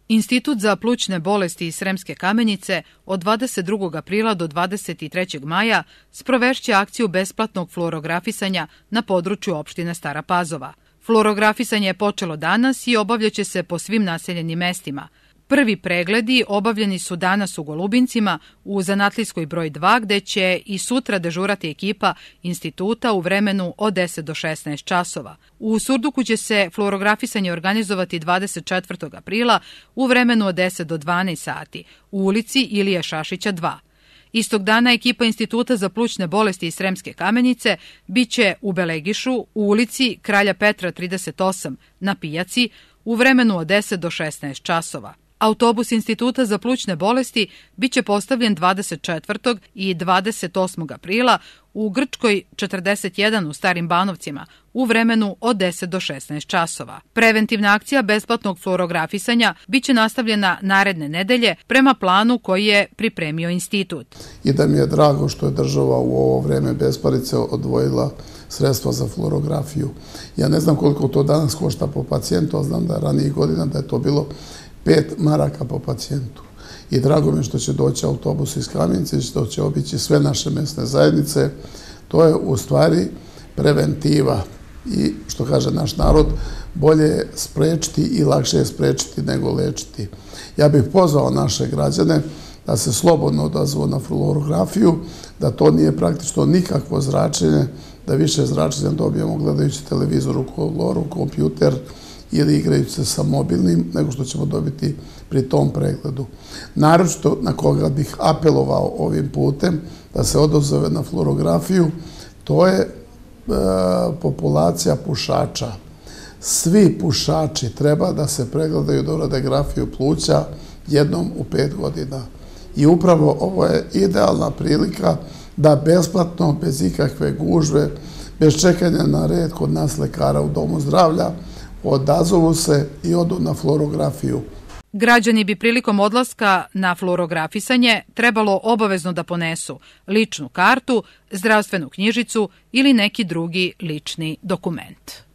Institut za plućne bolesti iz Sremske Kamenice od 22. aprila do 23. maja sprovešće akciju besplatnog fluorografisanja na području opštine Stara Pazova. Fluorografisanje je počelo danas i obavljaće se po svim naseljenim mestima. Prvi pregledi obavljeni su danas u Golubincima u Zanatlijskoj broj 2, gde će i sutra dežurati ekipa instituta u vremenu od 10 do 16 časova. U Surduku će se fluorografisanje organizovati 24. aprila u vremenu od 10 do 12 sati u ulici Ilije Šašića 2. Istog dana ekipa Instituta za plućne bolesti iz Sremske Kamenice biće u Belegišu u ulici Kralja Petra 38 na pijaci u vremenu od 10 do 16 časova. Autobus Instituta za plućne bolesti biće postavljen 24. i 28. aprila u Grčkoj 41 u Starim Banovcima u vremenu od 10 do 16 časova. Preventivna akcija besplatnog fluorografisanja biće nastavljena naredne nedelje prema planu koji je pripremio institut. I da mi je drago što je država u ovo vreme besparice odvojila sredstva za fluorografiju. Ja ne znam koliko to danas košta po pacijentu, ali znam da ranijih godina da je to bilo 5 maraka po pacijentu. I drago mi je što će doći autobus iz Kamenice, što će obići sve naše mesne zajednice. To je u stvari preventiva i, što kaže naš narod, bolje je sprečiti i lakše je sprečiti nego lečiti. Ja bih pozvao naše građane da se slobodno odazvu na fluorografiju, da to nije praktično nikakvo zračenje, da više zračenja dobijemo gledajući televizor u koloru, kompjuter ili igrajući se sa mobilnim, nego što ćemo dobiti pri tom pregledu. Naročito na koga bih apelovao ovim putem da se odazove na fluorografiju, to je populacija pušača. Svi pušači treba da se pregledaju do radiografiju pluća jednom u 5 godina. I upravo ovo je idealna prilika da besplatno, bez ikakve gužve, bez čekanja na red kod nas lekara u domu zdravlja, odazovu se i odu na fluorografiju. Građani bi prilikom odlaska na fluorografisanje trebalo obavezno da ponesu ličnu kartu, zdravstvenu knjižicu ili neki drugi lični dokument.